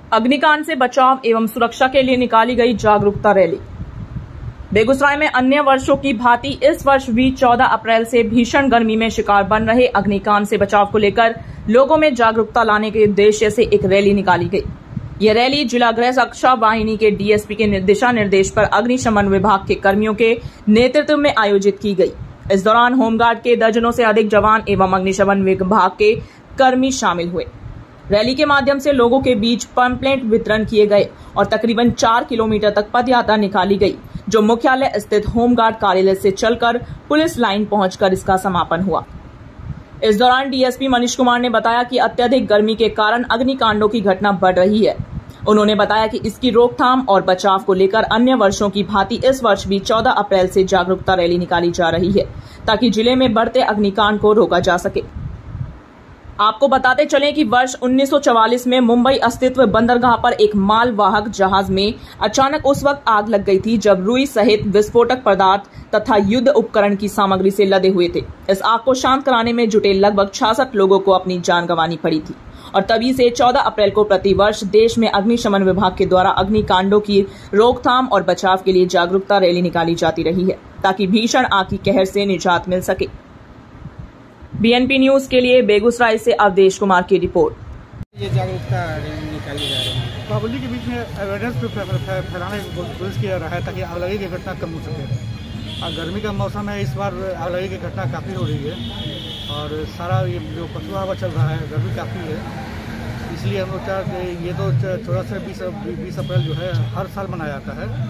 अग्निकांड से बचाव एवं सुरक्षा के लिए निकाली गई जागरूकता रैली। बेगूसराय में अन्य वर्षों की भांति इस वर्ष भी 14 अप्रैल से भीषण गर्मी में शिकार बन रहे अग्निकांड से बचाव को लेकर लोगों में जागरूकता लाने के उद्देश्य से एक रैली निकाली गई। यह रैली जिला गृह सुरक्षा वाहिनी के डीएसपी के दिशा निर्देश पर अग्निशमन विभाग के कर्मियों के नेतृत्व में आयोजित की गई। इस दौरान होमगार्ड के दर्जनों से अधिक जवान एवं अग्निशमन विभाग के कर्मी शामिल हुए। रैली के माध्यम से लोगों के बीच पंपलेट वितरण किए गए और तकरीबन 4 किलोमीटर तक पदयात्रा निकाली गई, जो मुख्यालय स्थित होमगार्ड कार्यालय से चलकर पुलिस लाइन पहुंचकर इसका समापन हुआ। इस दौरान डीएसपी मनीष कुमार ने बताया कि अत्यधिक गर्मी के कारण अग्निकांडों की घटना बढ़ रही है। उन्होंने बताया कि इसकी रोकथाम और बचाव को लेकर अन्य वर्षों की भांति इस वर्ष भी 14 अप्रैल से जागरूकता रैली निकाली जा रही है, ताकि जिले में बढ़ते अग्निकांड को रोका जा सके। आपको बताते चलें कि वर्ष 1944 में मुंबई स्थित बंदरगाह पर एक मालवाहक जहाज में अचानक उस वक्त आग लग गई थी, जब रुई सहित विस्फोटक पदार्थ तथा युद्ध उपकरण की सामग्री से लदे हुए थे। इस आग को शांत कराने में जुटे लगभग 66 लोगों को अपनी जान गंवानी पड़ी थी और तभी से 14 अप्रैल को प्रतिवर्ष देश में अग्निशमन विभाग के द्वारा अग्निकांडों की रोकथाम और बचाव के लिए जागरूकता रैली निकाली जाती रही है, ताकि भीषण आग की कहर से निजात मिल सके। बीएनपी न्यूज के लिए बेगूसराय से अवधेश कुमार की रिपोर्ट। ये जागरूकता निकाली जा रही है, पब्लिक के बीच में अवेयरनेस फैलाने की कोशिश किया रहा है, ताकि आगलगी की घटना कम हो सके। और गर्मी का मौसम है, इस बार आगलगी की घटना काफ़ी हो रही है और सारा ये जो पछुआ हवा चल रहा है, गर्मी काफ़ी है। इसलिए हम लोग चाहते हैं, ये तो 14 से 20 अप्रैल जो है हर साल मनाया जाता है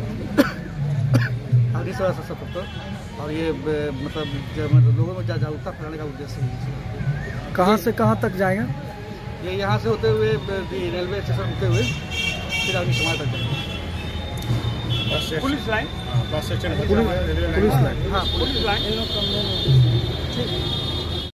और ये मतलब लोगों में जागरूकता फैलाने का उद्देश्य है। कहाँ से कहाँ तक जाएगा? ये यहाँ से होते हुए रेलवे स्टेशन होते हुए फिर अग्निशमन तक जाएगा। पुलिस लाइन, पुलिस लाइन, हाँ पुलिस लाइन।